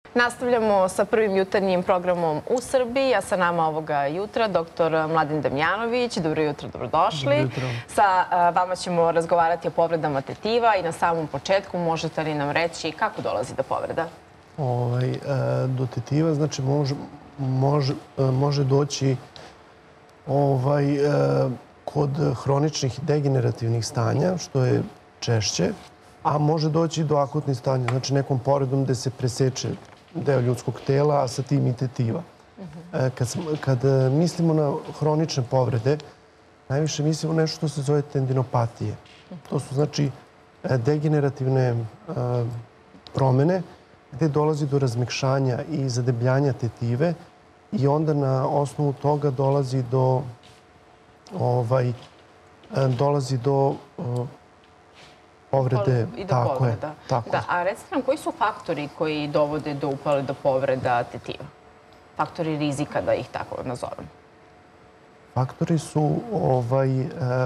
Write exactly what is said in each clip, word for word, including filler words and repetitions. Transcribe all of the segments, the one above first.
Nastavljamo sa prvim jutarnjim programom u Srbiji, a sa nama ovoga jutra doktor Mladen Damjanović. Dobro jutro, dobrodošli. Dobro jutro. Sa vama ćemo razgovarati o povredama tetiva i na samom početku možete li nam reći kako dolazi do povreda? Ovaj, do tetiva, znači, može, može, može doći ovaj, kod hroničnih degenerativnih stanja, što je češće, a može doći do akutnih stanja, znači nekom povredom gde se preseče deo ljudskog tela, a sa tim i tetiva. Kad, kad mislimo na hronične povrede, najviše mislimo nešto što se zove tendinopatije. To su znači degenerativne promene gde dolazi do razmekšanja i zadebljanja tetive i onda na osnovu toga dolazi do ovaj, dolazi do povrede. I do tako povreda. Je, tako. Da, a recite nam, koji su faktori koji dovode do upale do povreda tetiva? Faktori rizika, da ih tako nazovem. Faktori su ovaj, e,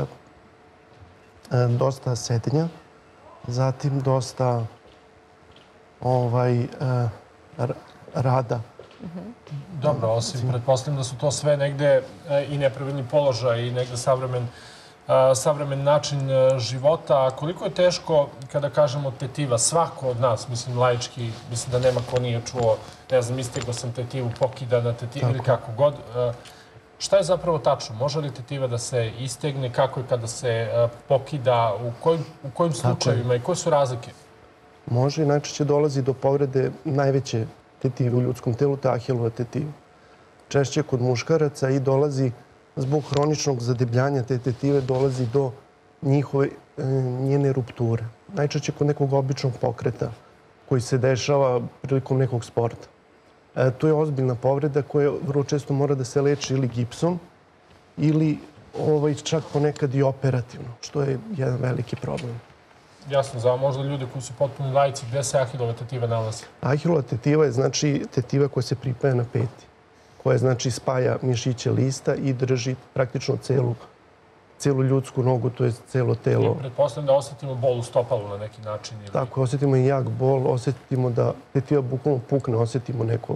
e, dosta sedenja, zatim dosta ovaj, e, rada. Dobro, osim, pretpostavljam da su to sve negde i nepravilni položaj i negde savremen savremen način života. Koliko je teško kada kažemo tetiva? Svako od nas, mislim laički, mislim da nema ko nije čuo, ne znam, istegao sam tetivu, pokida na tetivu ili kako god. Šta je zapravo tačno? Može li tetiva da se istegne? Kako je kada se pokida? U kojim, u kojim slučajevima i koje su razlike? Može i najčešće dolazi do povrede najveće tetive u ljudskom telu, to je Ahilova tetiva. Češće kod muškaraca i dolazi zbog hroničnog zadebljanja te tetive dolazi do njihove, njene rupture. Najčešće kod nekog običnog pokreta koji se dešava prilikom nekog sporta. E, to je ozbiljna povreda koja vrlo često mora da se leči ili gipsom ili ovaj, čak ponekad i operativno, što je jedan veliki problem. Jasno, za možda ljude koji su potpuni laici, gde se Ahilova tetiva nalazi? Ahilova tetiva je znači tetiva koja se pripaja na peti, koja znači spaja mišiće lista i drži praktično celu, celu ljudsku nogu, to je celo telo. I pretpostavljam da osjetimo bol u stopalu na neki način. Ili... Tako, osjetimo i jak bol, osjetimo da tetiva bukvalno pukne, osjetimo neko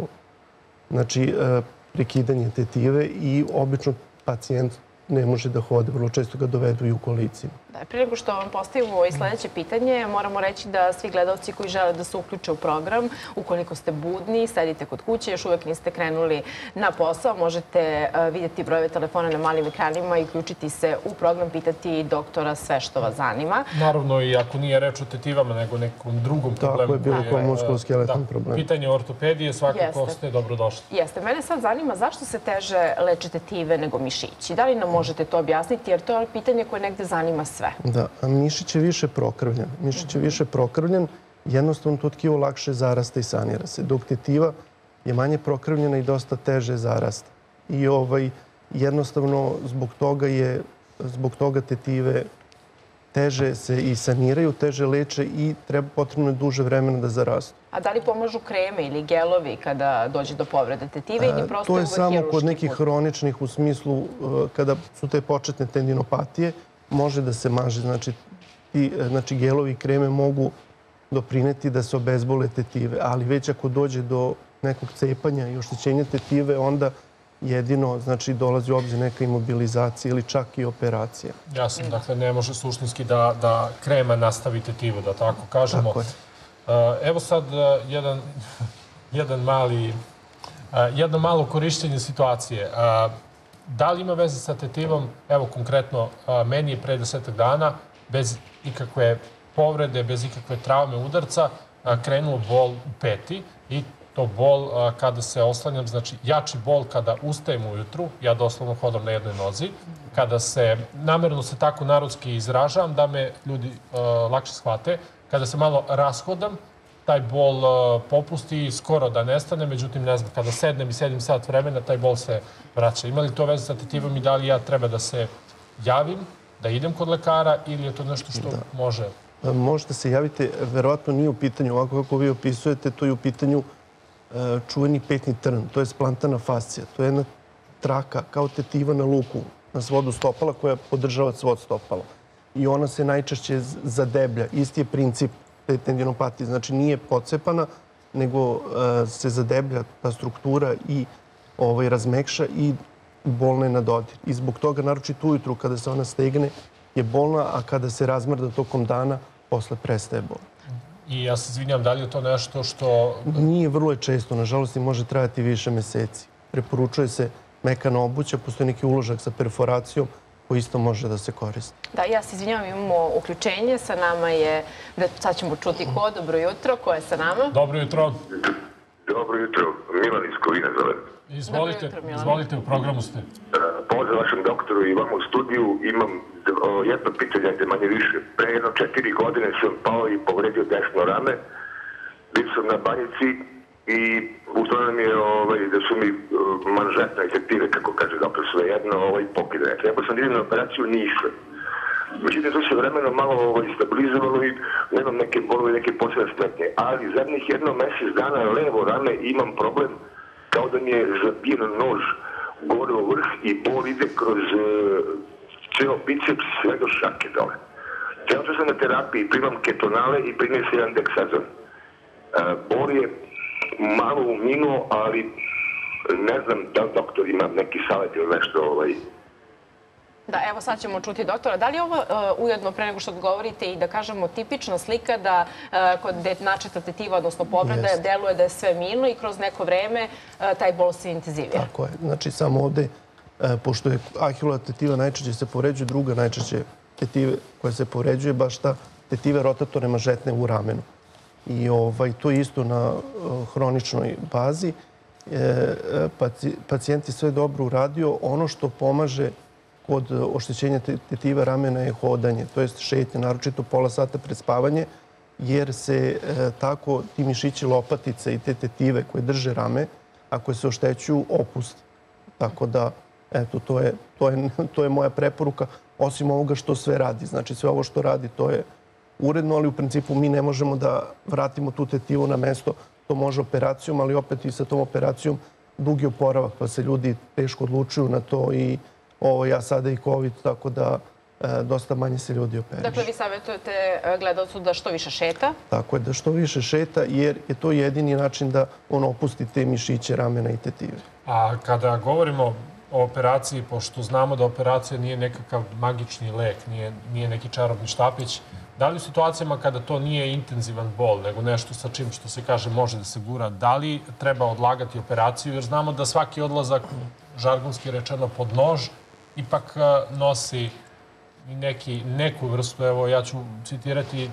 znači, prekidanje tetive i obično pacijent ne može da hode, vrlo često ga dovedu i u kolicima. Da, prije nego što vam postavimo i sledeće pitanje, moramo reći da svi gledalci koji žele da se uključe u program, ukoliko ste budni, sedite kod kuće, još uvek niste krenuli na posao, možete vidjeti brojeve telefona na malim ekranima i uključiti se u program, pitati doktora sve što vas zanima. Naravno, i ako nije reč o tetivama, nego nekom drugom problemu. Tako je, bilo kao muskuloskeletan problem. Pitanje ortopedije, svakako ste dobrodošli. Jeste. Mene sad zanima zašto se teže leče tetive nego mišići. Da li nam možete to objasniti, jer to je pitanje koje negde zanima sve. Da, a mišić je više prokrvljen. Mišić je više prokrvljen, jednostavno to tkivo lakše zarasta i sanira se, dok tetiva je manje prokrvljena i dosta teže zarasta. I ovaj, jednostavno zbog toga je, zbog toga tetive teže se i saniraju, teže leče i treba potrebno je duže vremena da zarastu. A da li pomažu kreme ili gelovi kada dođe do povrede tetive ili prosto to je uvek samo hiruški kod nekih put? hroničnih u smislu kada su te početne tendinopatije, može da se maže. Znači, ti, znači gelovi i kreme mogu doprineti da se obezbole tetive, ali već ako dođe do nekog cepanja i oštećenja tetive, onda jedino znači, dolazi u obzir neka imobilizacija ili čak i operacija. Jasno, dakle ne može suštinski da, da krema nastavi tetivu, da tako kažemo. Tako je. Evo sad jedan, jedan mali, jedno malo korišćenje situacije. Da li ima veze sa tetivom? Evo konkretno, meni je pre desetak dana, bez ikakve povrede, bez ikakve traume udarca, krenuo bol u peti i to bol kada se oslanjam, znači jači bol kada ustajem ujutru, ja doslovno hodam na jednoj nozi, kada se, namerno se tako narodski izražavam da me ljudi lakše shvate, kada se malo rashodam, taj bol popusti skoro da nestane, međutim, ne znam, kada sednem i sedim sat vremena, taj bol se vraća. Ima li to veze sa tetivom i da li ja treba da se javim, da idem kod lekara ili je to nešto što može? Možete se javiti, verovatno nije u pitanju, ovako kako vi opisujete, to je u pitanju čuveni petni trn, to je splantana fascija. To je jedna traka kao tetiva na luku, na svodu stopala koja podržava svod stopala. I ona se najčešće zadeblja. Isti je princip te tendinopatije. Znači nije pocepana, nego se zadeblja ta struktura i razmekša i bolna je na dodir. I zbog toga, naročito ujutru, kada se ona stegne, je bolna, a kada se razmrda tokom dana, posle prestaje bol. I ja se izvinjam, da li je to nešto što... Nije, vrlo je često. Nažalost, i može trajati više meseci. Preporučuje se mekana obuća, postoji neki uložak sa perforacijom koji isto može da se koristi. Da, ja se izvinjam, imamo uključenje. Sa nama je, sad ćemo čuti ko, dobro jutro, ko je sa nama? Dobro jutro. Dobro jutro, Milan iz Kovina zovem. Izvolite, izvolite, u programu ste. Pozdrav vašem doktoru i vam u studiju. Imam jedno pitanje, gde manje više. Pre jedno četiri godine sam pao i povredio desno rame. Bio sam na banjici i ustano mi je da su mi manžetne efektive, kako kaže doktor, svejedno pokidane. Trebao sam da idem na operaciju, nisam. Međutim, to se vremeno malo stabilizovalo i nemam neke bolove, neke posebne smetnje. Ali zadnjih jedno mesec dana levo rame imam problem kao da mi je zabijen nož gore u vrh i bol ide kroz ceo biceps sve do šake dole. Trenutno sam na terapiji, primam ketonale i primam se jedan deksazon. Bol je malo uminuo, ali ne znam da li doktor ima neki savjet ili nešto ovaj... Da, evo sad ćemo čuti doktora. Da li je ovo ujedno, pre nego što odgovorite, i da kažemo tipična slika da kod načeta tetiva, odnosno povreda, deluje da je sve mirno i kroz neko vreme taj bol se intenzivira? Tako je. Znači, samo ovde, pošto je ahilova tetiva najčešće se povređuje, druga najčešće tetive koja se povređuje, baš ta tetiva rotatorne manžetne u ramenu. I to je isto na hroničnoj bazi. Pacijent je sve dobro uradio. Ono što pomaže kod oštećenja tetiva ramena je hodanje, to je šetnja, naročito pola sata pred spavanje, jer se tako ti mišići lopatice i te tetive koje drže rame, ako se oštećuju, opuste. Tako da, eto, to je moja preporuka, osim ovoga što sve radi. Znači, sve ovo što radi, to je uredno, ali u principu mi ne možemo da vratimo tu tetivu na mesto. To može operacijom, ali opet i sa tom operacijom dugi oporavak, pa se ljudi teško odlučuju na to i ovo ja sada i COVID, tako da dosta manje se ljudi operišu. Dakle, vi savjetujete gledalcu da što više šeta? Tako je, da što više šeta, jer je to jedini način da on opusti te mišiće ramena i tetive. A kada govorimo o operaciji, pošto znamo da operacija nije nekakav magični lek, nije neki čarobni štapić, da li u situacijama kada to nije intenzivan bol, nego nešto sa čim, što se kaže, može da se gura, da li treba odlagati operaciju, jer znamo da svaki odlazak, žargonski rečeno, pod nož, ipak nosi neku vrstu, evo ja ću citirati,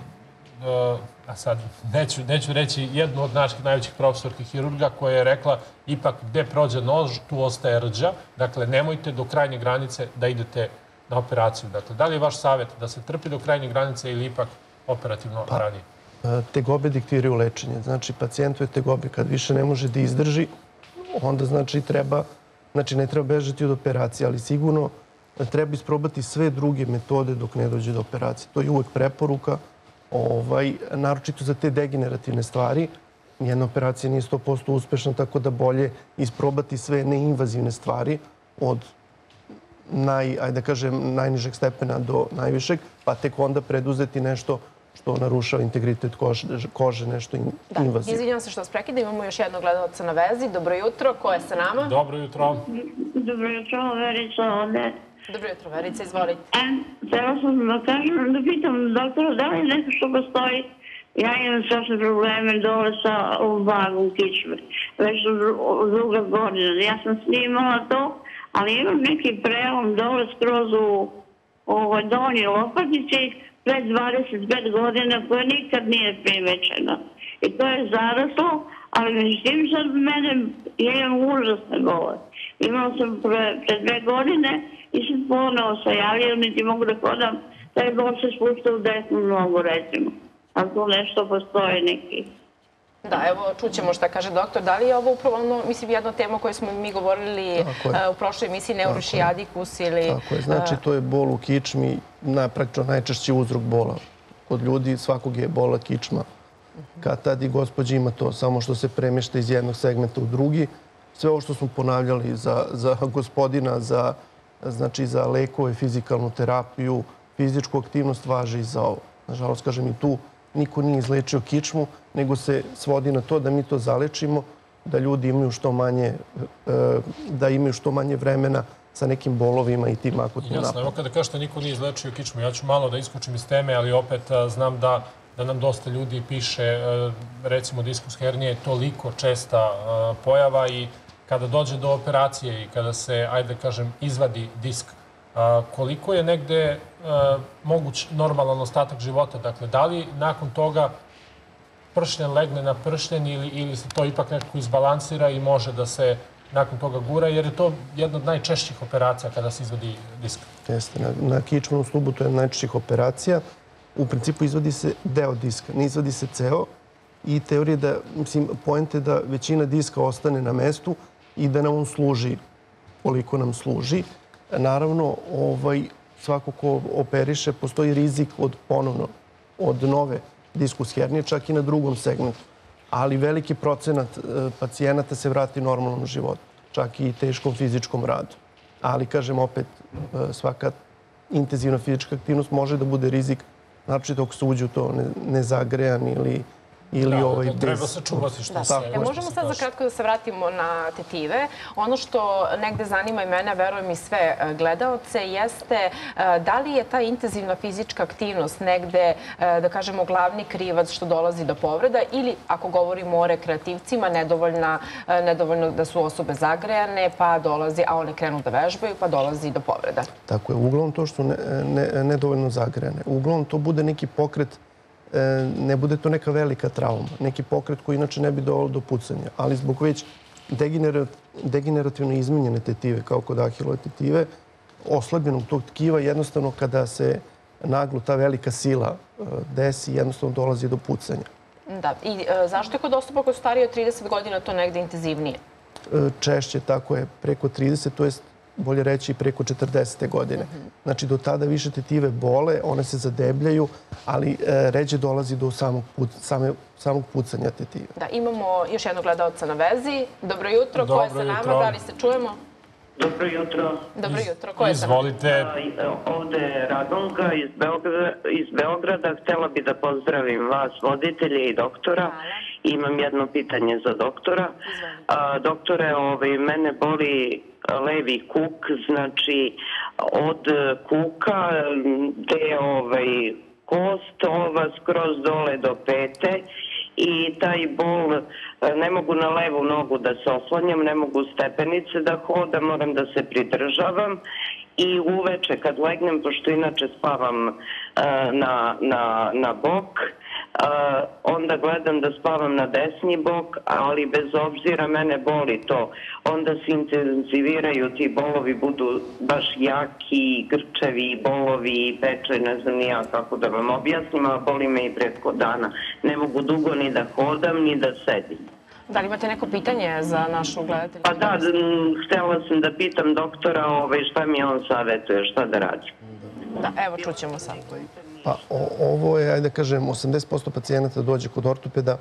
a sad neću reći jednu od naših najvećih profesorki hirurga koja je rekla ipak gde prođe nož, tu ostaje rđa, dakle nemojte do krajnje granice da idete na operaciju. Dakle, da li je vaš savjet da se trpi do krajnje granice ili ipak operativno ranije? Tegobe diktiraju lečenje. Znači, pacijentu je tegobe. Kad više ne može da izdrži, onda znači treba, znači ne treba bežati od operacije, ali sigurno treba isprobati sve druge metode dok ne dođe do operacije. To je uvek preporuka, naročito za te degenerativne stvari. Nijedna operacija nije sto posto uspešna, tako da bolje isprobati sve neinvazivne stvari od najnižeg stepena do najvišeg, pa tek onda preduzeti nešto što narušava integritet kože, nešto invazivno. Izvinjam se što vas prekida, imamo još jednog gledalca na vezi. Dobro jutro, ko je sa nama? Dobro jutro. Dobro jutro, Verica ovde. Dobro jutro, Verica, izvolite. Htela sam da kažem, da pitam doktora, da li je nešto što postoji? Ja imam strašne probleme dole sa vagom kičme. Već druga godina. Ja sam snimala to, ali imam neki prelom dole skroz u donjoj lopatici pred dvadeset pet godina koja nikad nije primećena. I to je zaraslo, ali međutim sad mene je imam užasne bole. Imala sam pre dve godine i sad ponovo se javljaju, niti mogu da hodam, taj bol se spušta u desnu nogu, recimo. Ali tu nešto postoji neki. Da, evo, čućemo šta kaže doktor. Da li je ovo upravo ono, mislim, jedna tema o kojoj smo mi govorili u prošloj emisiji, neurošiadikus ili... Tako je, znači to je bol u kičmi, praktično najčešći uzrok bola. Kod ljudi svakog je bola kičma. Kad tad i gospođa ima to, samo što se premješta iz jednog segmenta u drugi. Sve ovo što smo ponavljali za gospodina, znači za lekove, fizikalnu terapiju, fizičku aktivnost važi i za ovo. Nažalost, kažem, i tu niko nije izlečio kičmu, nego se svodi na to da mi to zalečimo, da ljudi imaju što manje, da imaju što manje vremena sa nekim bolovima i tim akutnim napadima. Jasno, evo kada kažete niko nije izlečio kičmu, ja ću malo da iskočim iz teme, ali opet znam da da nam dosta ljudi piše, recimo diskus hernije je toliko česta pojava i kada dođe do operacije i kada se, ajde kažem, izvadi disk, koliko je negde moguć normalan ostatak života? Dakle, da li nakon toga pršljen legne na pršljen ili, ili se to ipak nekako izbalansira i može da se nakon toga gura, jer je to jedna od najčešćih operacija kada se izvadi disk? Jeste, na, na kičmenom stubu to je najčešćih operacija. U principu izvadi se deo diska, ne izvadi se ceo i teorija da, mislim, poenta je da većina diska ostane na mestu i da nam on služi koliko nam služi. Naravno, ovaj, svako ko operiše, postoji rizik od ponovno, od nove diskus hernije, čak i na drugom segmentu. Ali veliki procenat pacijenata se vrati normalnom životu, čak i teškom fizičkom radu. Ali, kažem, opet, svaka intenzivna fizička aktivnost može da bude rizik, naročito ako se uđe u to nezagrejan ili ili da, ovaj da, bez... treba se čuvati što da. se... E, možemo sad za kratko da se vratimo na tetive. Ono što negde zanima i mene, verujem i sve gledaoce, jeste da li je ta intenzivna fizička aktivnost negde, da kažemo, glavni krivac što dolazi do povreda ili, ako govorimo o rekreativcima, nedovoljna, nedovoljno da su osobe zagrejane, pa dolazi, a one krenu da vežbaju, pa dolazi do povreda. Tako je. Uglavnom to što ne, ne, nedovoljno zagrejane. Uglavnom to bude neki pokret, ne bude to neka velika trauma, neki pokret koji inače ne bi dovelo do pucanja, ali zbog već degenerativno izmenjene tetive, kao kod ahilove tetive, oslabljenog tog tkiva, jednostavno kada se naglo ta velika sila desi, jednostavno dolazi do pucanja. Da, i zašto je kod osoba koji su stariji od trideset godina to negde intenzivnije? Češće, tako je, preko trideset, to je bolje reći preko četrdesete godine. Znači, do tada više tetive bole, one se zadebljaju, ali ređe dolazi do samog, put, same, samog pucanja tetive. Da, imamo još jednog gledalca na vezi. Dobro jutro, ko je sa nama? Da li se čujemo? Dobro jutro. Dobro jutro, ko je sa nama? Izvolite. Ovde je Radonka iz Beograda. Iz Beograda. Htela bi da pozdravim vas, voditelje i doktora. Imam jedno pitanje za doktora. A, doktore, ovaj, mene boli levi kuk, znači od kuka gde je ovaj, kost, ova skroz dole do pete i taj bol, ne mogu na levu nogu da se oslanjam, ne mogu stepenice da hodam, moram da se pridržavam i uveče kad legnem, pošto inače spavam uh, na, na, na bok, uh, onda gledam da spavam na desni bok, ali bez obzira mene boli to. Onda se intenziviraju ti bolovi, budu baš jaki, grčevi, bolovi, peče, ne znam ni ja kako da vam objasnim, a boli me i preko dana. Ne mogu dugo ni da hodam, ni da sedim. Da li imate neko pitanje za našu gledatelju? Pa da, htjela sam da pitam doktora ovaj, šta mi on savjetuje, šta da radim. Da, evo, čućemo sad. Pa o, ovo je, ajde da kažem, osamdeset posto pacijenata dođe kod ortopeda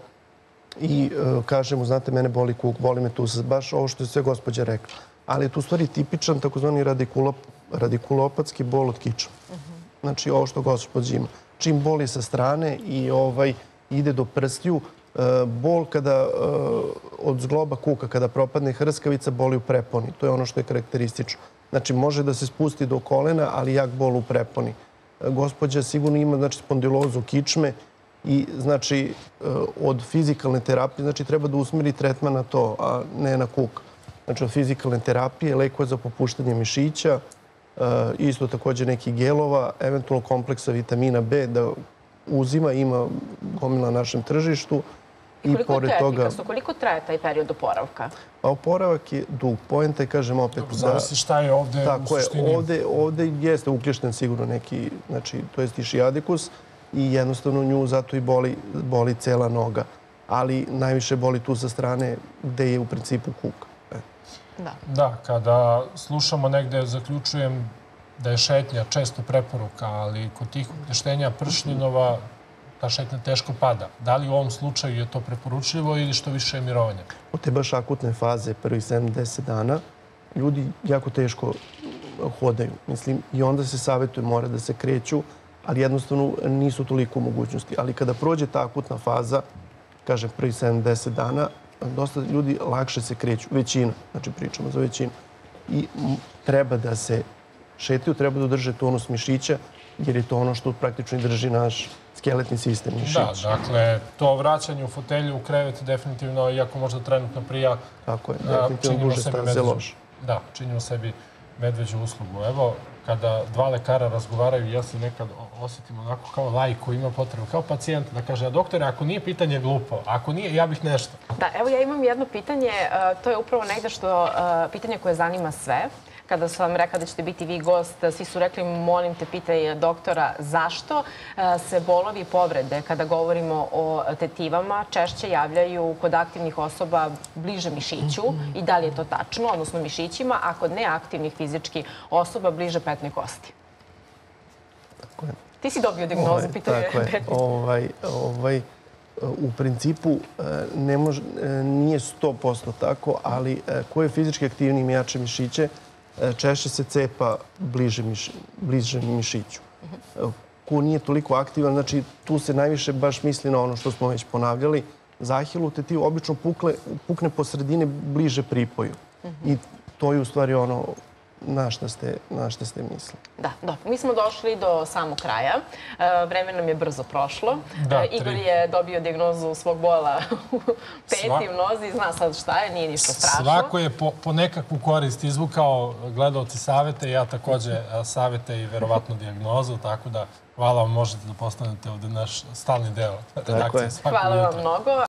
i e, kaže mu, znate, mene boli kuk, boli me tu, baš ovo što je sve gospođa rekla. Ali je tu u stvari tipičan takozvani radikulop, radikulopatski bol od kičma. Znači, ovo što gospođa ima. Čim boli sa strane i ovaj ide do prstiju, bol kada od zgloba kuka, kada propadne hrskavica, boli u preponi. To je ono što je karakteristično. Znači, može da se spusti do kolena, ali jak bol u preponi. Gospođa sigurno ima, znači, spondilozu kičme i, znači, od fizikalne terapije, znači, treba da usmeri tretman na to, a ne na kuk. Znači, od fizikalne terapije, lekova za popuštanje mišića, isto također neki gelova, eventualno kompleksa vitamina B da uzima, ima gomila na našem tržištu. I koliko je to efikasno? Koliko traje taj period oporavka? Pa oporavak je dug. Poenta je, kažem opet... Zavisi šta je ovde u suštini. Tako je, ovde jeste uključen sigurno neki, znači, to je išiadikus i jednostavno nju zato i boli, boli cela noga. Ali najviše boli tu sa strane gde je u principu kuk. Da. Da, kada slušamo negde, zaključujem da je šetnja često preporuka, ali kod tih ukleštenja pršljinova ta šetnja teško pada. Da li u ovom slučaju je to preporučljivo ili što više je mirovanja? U te baš akutne faze, prvih sedam do deset dana, ljudi jako teško hodaju. Mislim, i onda se savjetuje, mora da se kreću, ali jednostavno nisu toliko u mogućnosti. Ali kada prođe ta akutna faza, kažem, prvi sedamdeset dana, dosta ljudi lakše se kreću, većina, znači pričamo za većinu, i treba da se šetaju, treba da drže tonus mišića, jer je to ono što praktično drži naš skeletni sistem mišića. Da, dakle, to vraćanje u fotelju, u krevet, definitivno, iako možda trenutno prija, tako je, definitivno duže staze loše. Da, činimo sebi medveđu uslugu. Evo, kada dva lekara razgovaraju, ja se nekad osjetim onako kao laik koji ima potrebu, kao pacijent, da kaže, a doktore, ako nije pitanje glupo, ako nije, ja bih nešto. Da, evo ja imam jedno pitanje, to je upravo negde što, pitanje koje zanima sve. Kada sam rekla da ćete biti vi gost, svi su rekli, molim te, pitaj doktora, zašto se bolovi i povrede, kada govorimo o tetivama, češće javljaju kod aktivnih osoba bliže mišiću i da li je to tačno, odnosno mišićima, a kod neaktivnih fizički osoba bliže petnoj kosti? Tako je. Ti si dobio dijagnozu, pitanje petnice. Ovaj, ovaj, u principu ne može, nije sto posto tako, ali ko je fizički aktivniji i jače mišiće, češće se cepa bliže, miš, bliže mišiću. Ko nije toliko aktivan, znači tu se najviše baš misli na ono što smo već ponavljali. Zahilu tetivu obično pukle, pukne po sredini bliže pripoju. I to je u stvari ono na šta ste, na šta ste mislili. Da, dobro. Mi smo došli do samog kraja. Vreme nam je brzo prošlo. Da, Igor je dobio dijagnozu svog bola u peti u nozi. Zna sad šta je, nije ništa strašno. Svako je po, po nekakvu korist izvukao, gledalci savete, ja takođe savete i verovatno dijagnozu, tako da hvala vam, možete da postanete ovde naš stalni deo redakcije. Hvala vam mnogo.